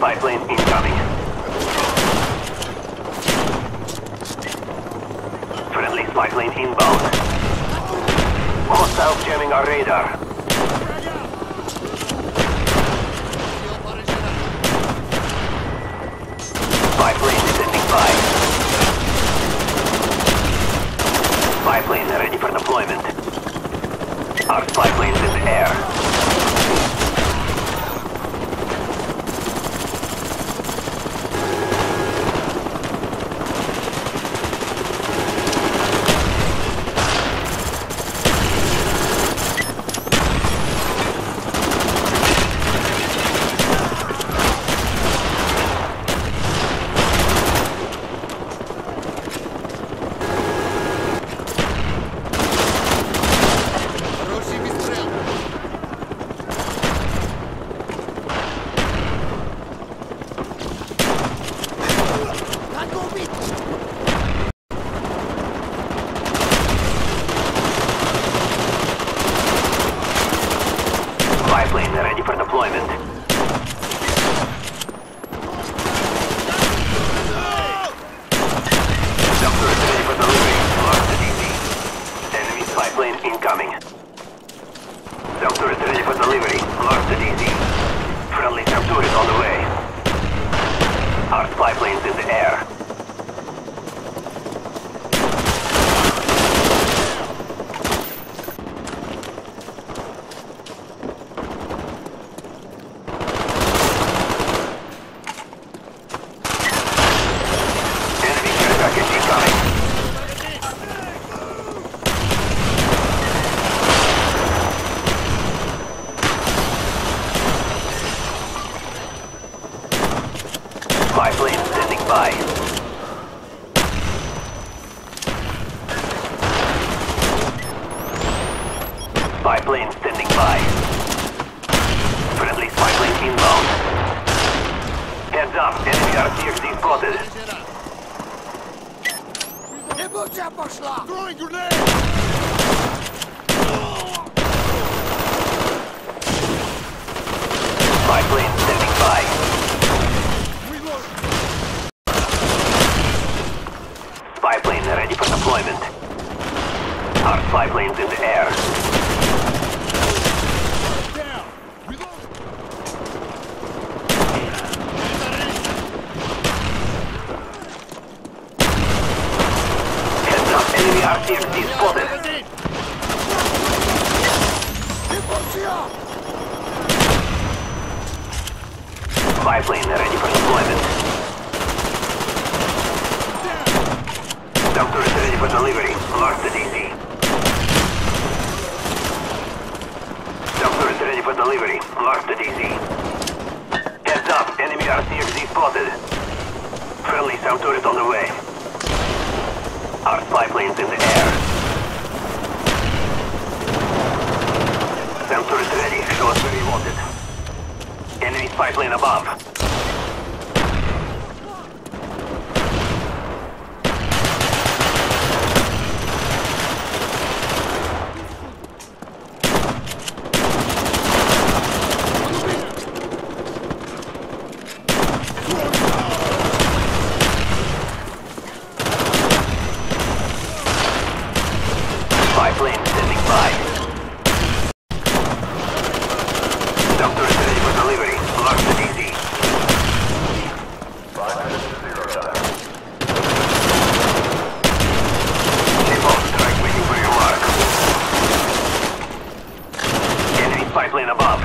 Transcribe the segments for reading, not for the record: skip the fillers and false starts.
spy plane incoming. Friendly spy plane inbound. Hostiles jamming our radar. Spy plane standing by. Spy plane ready for deployment. Our spy plane's in the air. Ready for deployment. Doctor is ready for delivery. Mark the DC. Enemy spy plane incoming. Doctor is ready for delivery. Mark the DC. Friendly Raptor is on the way. Our spy plane's in the air. Spy plane standing by. Spy plane standing by. Friendly spy plane inbound. Heads up, enemy RCXD spotted. Throwing grenade! Spy plane standing by. Spy plane ready for deployment. Our spy plane's in the air. Down! Heads up, enemy RCXD spotted. Spy plane ready for deployment. Doctor is ready for delivery. Mark the DC. Doctor is ready for delivery. Mark the DC. Heads up, enemy RCXD spotted. Friendly sound turret on the way. Our spy plane's in the air. Sound turret ready. Show us where you want it. Enemy spy plane above. Spy plane standing by. Doctor is ready for delivery. Mark the DC. 5 minutes to 0 time. Napalm strike waiting for your mark. Enemy spy plane above.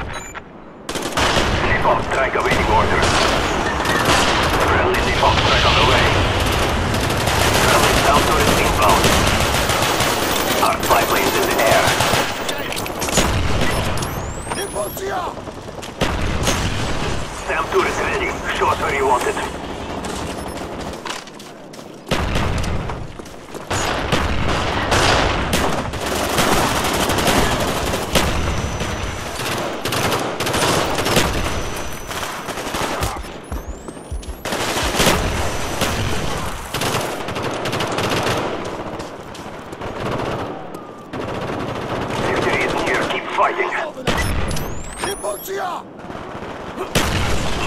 Napalm strike awaiting order. Friendly napalm strike on the way. Friendly sound turret inbound. Our spy plane's in the air. Sam turret's ready. Show us where you want it.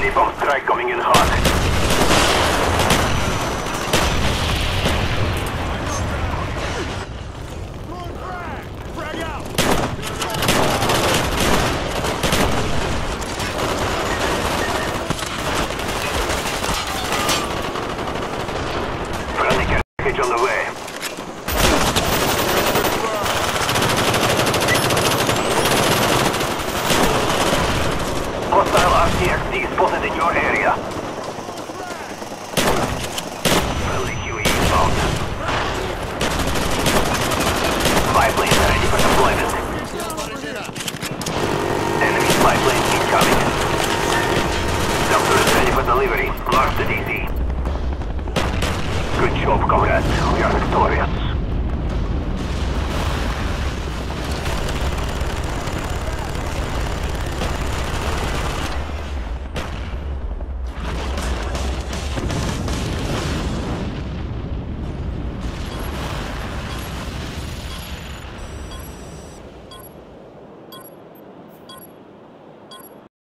Napalm strike coming in hot. Friendly package on the way. Hostile RCXD spotted in your area. Friendly QE inbound. Spy planes ready for deployment. Enemy spy plane incoming. Delta is ready for delivery. Mark the DC. Good job, comrades. We are victorious.